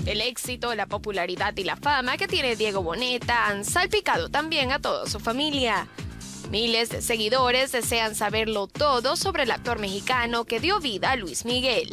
El éxito, la popularidad y la fama que tiene Diego Boneta han salpicado también a toda su familia. Miles de seguidores desean saberlo todo sobre el actor mexicano que dio vida a Luis Miguel.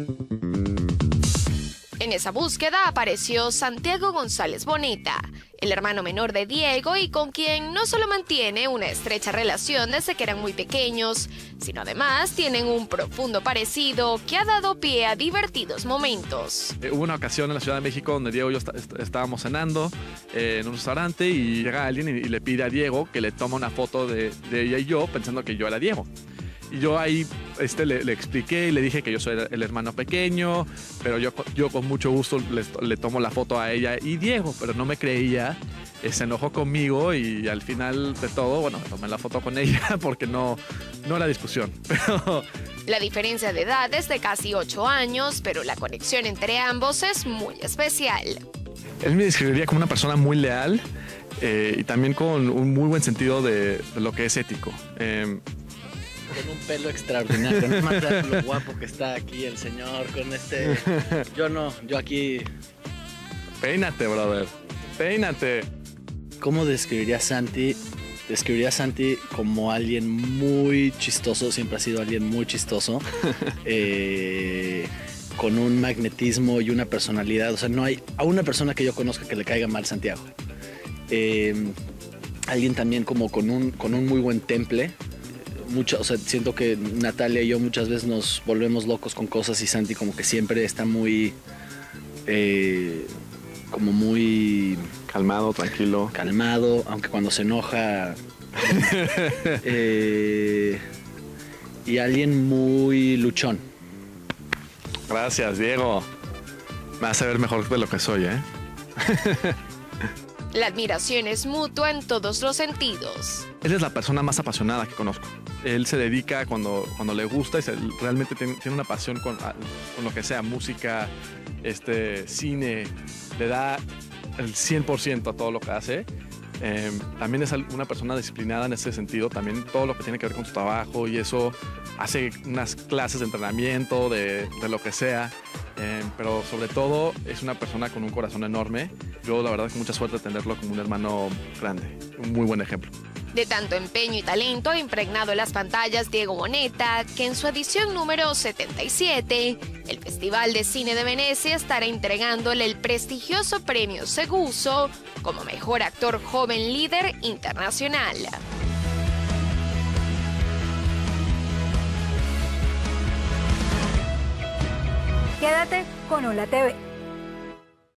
En esa búsqueda apareció Santiago González Boneta, el hermano menor de Diego y con quien no solo mantiene una estrecha relación desde que eran muy pequeños, sino además tienen un profundo parecido que ha dado pie a divertidos momentos. Hubo una ocasión en la Ciudad de México donde Diego y yo estábamos cenando en un restaurante y llega alguien y le pide a Diego que le tome una foto de ella y yo pensando que yo era Diego. Y yo ahí le expliqué y le dije que yo soy el hermano pequeño, pero yo con mucho gusto le tomo la foto a ella y Diego, pero no me creía, se enojó conmigo y al final de todo, bueno, tomé la foto con ella porque no era discusión. Pero... La diferencia de edad es de casi 8 años, pero la conexión entre ambos es muy especial. Él me describiría como una persona muy leal y también con un muy buen sentido de lo que es ético. Con un pelo extraordinario, no más lo guapo que está aquí el señor con este... Yo aquí... Peínate, brother, peínate. ¿Cómo describiría a Santi? Describiría a Santi como alguien muy chistoso, siempre ha sido alguien muy chistoso, con un magnetismo y una personalidad, o sea, no hay a una persona que yo conozca que le caiga mal Santiago. Alguien también como con un muy buen temple. O sea, siento que Natalia y yo muchas veces nos volvemos locos con cosas y Santi como que siempre está muy... como muy... Calmado, tranquilo. Calmado, aunque cuando se enoja... y alguien muy luchón. Gracias, Diego. Me hace ver mejor de lo que soy, ¿eh? La admiración es mutua en todos los sentidos. Él es la persona más apasionada que conozco. Él se dedica cuando le gusta y realmente tiene una pasión con lo que sea, música, cine, le da el 100% a todo lo que hace. También es una persona disciplinada en ese sentido, también todo lo que tiene que ver con su trabajo y eso, hace unas clases de entrenamiento, de lo que sea, pero sobre todo es una persona con un corazón enorme. Yo la verdad que mucha suerte de tenerlo como un hermano grande, un muy buen ejemplo. De tanto empeño y talento ha impregnado las pantallas Diego Boneta, que en su edición número 77, el Festival de Cine de Venecia estará entregándole el prestigioso premio Seguso como mejor actor joven líder internacional. Quédate con Hola TV.